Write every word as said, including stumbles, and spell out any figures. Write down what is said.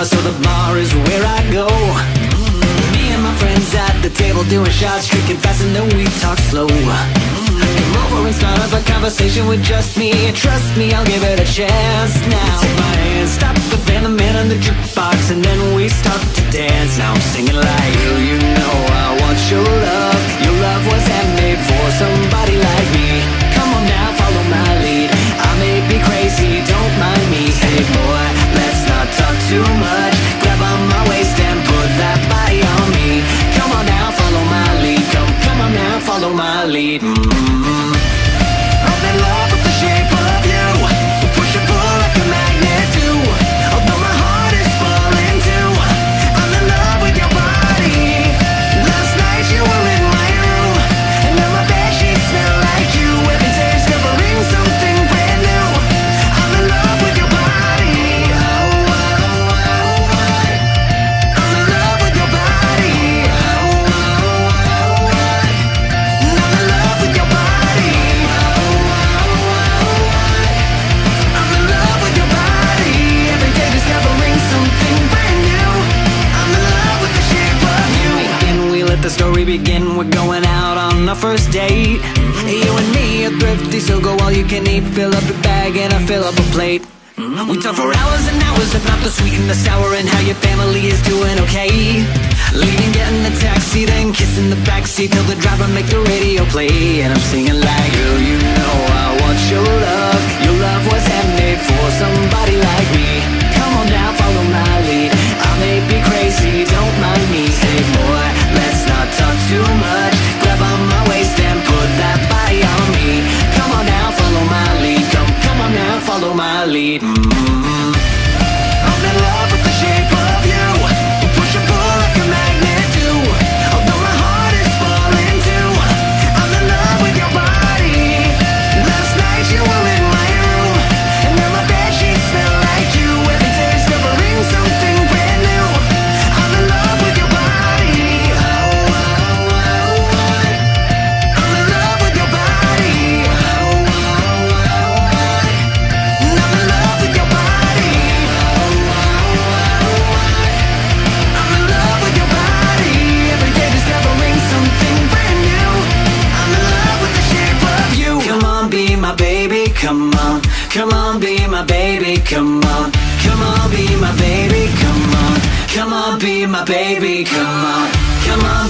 Topaz, so the bar is where I go. Me and my friends at the table doing shots, drinking fast and then we talk slow. Come over and start up a conversation with just me. Trust me, I'll give it a chance. Now take my hand, stop the van, the man on the jukebox, and then we start to dance. Now I'm singing like, girl, you know I want your love. Your love was handmade for somebody like me. Come on now, follow my lead. I may be crazy, don't mind me. Hey boy, let's not talk too much. Grab on my waist and put that body on me. Come on now, follow my lead. Come, come on now, follow my lead. Mm-hmm. I'm in love with the shape of you. We push and pull like a magnet do. Although my heart is falling too, I'm in love with your body. Last night you were in my room, and now my bed sheets smell like you. Every day discovering something brand new. I'm in love with your body. Oh, oh, oh, oh. I'm in love with your body. Oh, oh, oh, oh. And I'm in love with your body. Oh, oh, oh. I'm in love with your body. Every day discovering something brand new. I'm in love with the shape of you. And we let the story begin. We're going out on our first date. You and me are thrifty, so go all you can eat. Fill up your bag and I fill up a plate. We talk for hours and hours about the sweet and the sour, and how your family is doing okay. Leaving, getting the taxi, then kissing the backseat till the driver make the radio play. And I'm singing like, girl, you know I want your love. Your love was handmade for somebody like me. Come on now, follow my lead. I may be crazy, don't mind me. Say boy, let's not talk too much. Grab on my waist and put that body on me. Come on now, follow my lead. Come, come on now, follow my lead. Mm-hmm. I'm in love with the shape of you. We push and pull like a magnet do. Although my heart is falling too, I'm in love with your body. Last night you were in my room, and now my bed sheets smell like you. Every day discovering something brand new. I'm in love with your body. Oh, oh, oh, oh. I'm in love with your body. Oh, oh, oh, oh. And I'm in love with your body. Oh, oh, oh, oh. I'm in love with your body. Every day discovering something brand new. I'm in love with the shape of you. Come on, be my baby, come on. Come on, be my baby, come on. Come on, be my baby, come on. Come on, be my baby, come on. Come on,